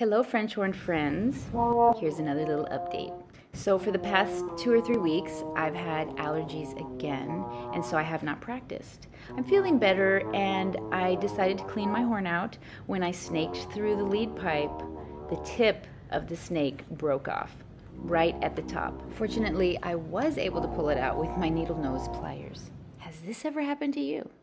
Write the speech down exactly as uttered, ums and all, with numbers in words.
Hello French horn friends. Here's another little update. So for the past two or three weeks, I've had allergies again, and so I have not practiced. I'm feeling better, and I decided to clean my horn out when I snaked through the lead pipe. The tip of the snake broke off, right at the top. Fortunately, I was able to pull it out with my needle nose pliers. Has this ever happened to you?